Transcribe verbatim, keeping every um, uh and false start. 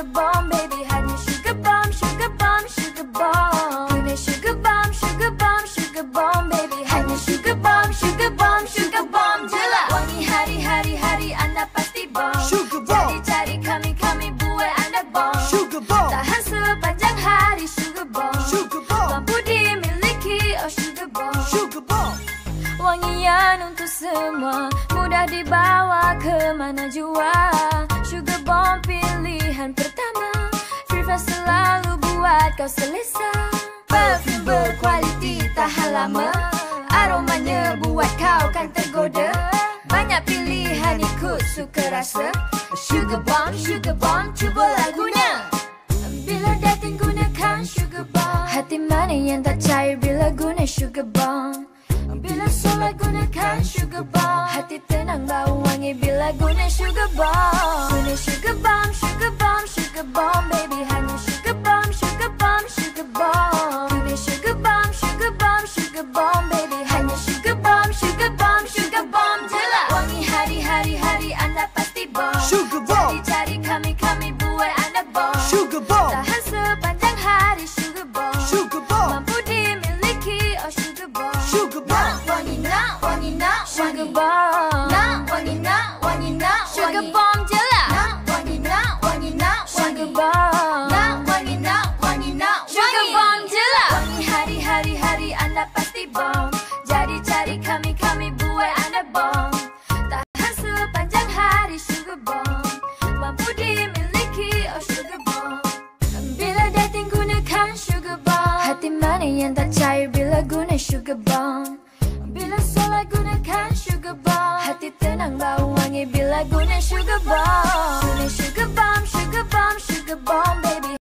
sugar bomb baby, hanya sugar bomb, sugar bomb, sugar bomb. Guna sugar bomb, sugar bomb, sugar bomb baby, hanya sugar bomb, sugar bomb, sugar bomb je lah. Wangi hari-hari hari anda pasti bomb. Sugar bomb. Jadi cari kami, kami buat anda bomb. Sugar bomb. Tahan sepanjang hari sugar bomb. Sugar bomb. Mampu dimiliki, oh sugar bomb. Sugar bomb. Wangian untuk semua, mudah dibawa kemana jua. Sugar bomb pilihan pertama, Viva selalu buat kau selesa. Perfume berkualiti tahan lama, aromanya buat kau kan tergoda. Banyak pilihan ikut suka rasa. Sugar bomb, sugar bomb, cubalah guna. Bila dating gunakan sugar bomb. Hati mana yang tak cair bila guna sugar bomb. Bila solat gunakan sugar bomb. Hati tenang bau wangi bila guna sugar bomb. Guna sugar bomb, sugar bomb, sugar bomb baby, hanya sugar bomb, sugar bomb, sugar bomb. Guna sugar bomb, sugar bomb, sugar bomb baby, hanya sugar bomb, sugar bomb, sugar bomb je lah. Wangi hari-hari hari anda pasti bomb. Sugar bomb. Jadi cari kami, kami buat anda bomb. Sugar bomb. Tahan sepanjang hari sugar bomb. Sugar bomb. Mampu dimiliki, oh sugar bomb. Sugar bomb. Wangi nak, wangi nak, sugar bomb. Nak, wangi nak, wangi nak, sugar bomb je lah. Nak, wangi nak, wangi nak, sugar bomb. Nak, wangi nak, wangi nak, sugar bomb je lah. Wangi hari-hari hari anda pasti bomb. Jadi cari kami, kami buat anda bomb. Tahan sepanjang hari sugar bomb. Mampu dimiliki, oh sugar bomb. Bila dating gunakan sugar bomb. Hati mana yang tak cair bila guna sugar bomb. Bila solat gunakan sugar bomb. Hati tenang bau wangi bila guna sugar bomb.